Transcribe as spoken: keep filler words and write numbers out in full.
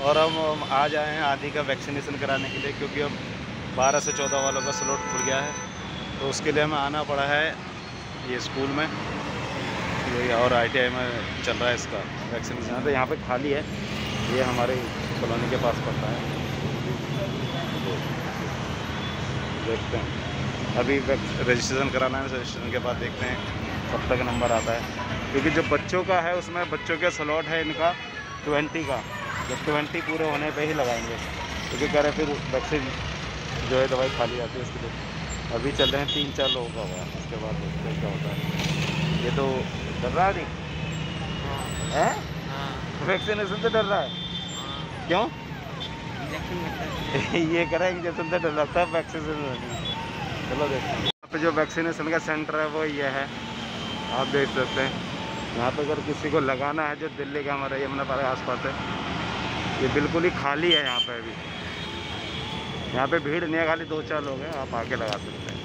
और हम हम आज आए हैं आदि का वैक्सीनेशन कराने के लिए, क्योंकि अब बारह से चौदह वालों का स्लॉट खुल गया है, तो उसके लिए हमें आना पड़ा है ये स्कूल में। ये और आई टी आई में चल रहा है इसका वैक्सीनेशन। तो यहाँ पे खाली है, ये हमारे कॉलोनी के पास पड़ता है। देखते हैं, अभी रजिस्ट्रेशन कराना है, रजिस्ट्रेशन के बाद देखते हैं कब तक नंबर आता है। क्योंकि जो बच्चों का है उसमें बच्चों के स्लॉट है इनका ट्वेंटी का, जब ट्वेंटी पूरे होने पे ही लगाएंगे, क्योंकि कह रहे फिर वैक्सीन जो है दवाई खाली आती है उसके लिए। अभी चल रहे हैं तीन चार लोगों का हुआ, उसके बाद देखते हैं क्या होता है। ये तो डर रहा है है वैक्सीनेशन से डर रहा है, क्यों? ये कह रहा है इंजेक्शन से डर लगता है, वैक्सीनेशन। चलो देखते हैं। यहाँ पे जो वैक्सीनेशन का सेंटर है वो ये है, आप देख सकते हैं। यहाँ पे अगर किसी को लगाना है, जो दिल्ली का हमारा यमुनापार के आसपास है, ये बिल्कुल ही खाली है यहाँ पे। अभी यहाँ पे भीड़ नहीं है, खाली दो चार लोग हैं, आप आके लगा सकते हैं।